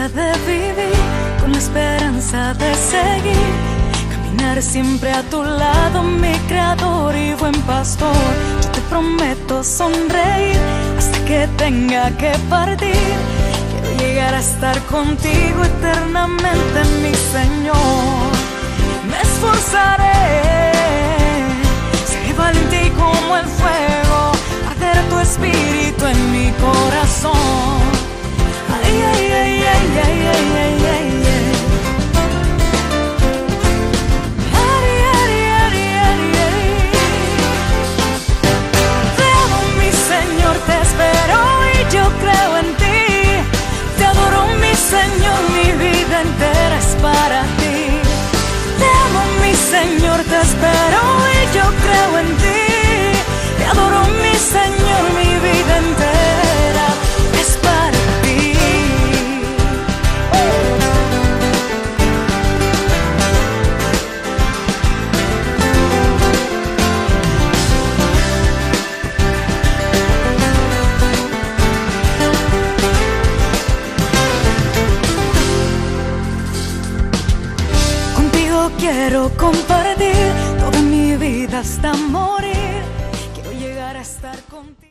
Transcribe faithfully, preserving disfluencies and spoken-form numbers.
día de vivir con la esperanza de seguir, caminar siempre a tu lado, mi creador y buen pastor. Yo te prometo sonreír hasta que tenga que partir. Quiero llegar a estar contigo eternamente, mi Señor. Me esforzaré, seré valiente como el fuego, arderá tu espíritu en mi corazón. Ay, ay, ay, ay, ay, ay, ay, ay, ay. Ari, ari, ari, ari, ari. Te amo, mi Señor, te espero y yo creo en ti. Te adoro, mi Señor, mi vida entera es para ti. Te amo, mi Señor, te espero y yo creo en ti. Te adoro, mi Señor, mi vida entera es para ti. Contigo quiero compartir toda mi vida hasta morir. Quiero llegar a estar contigo.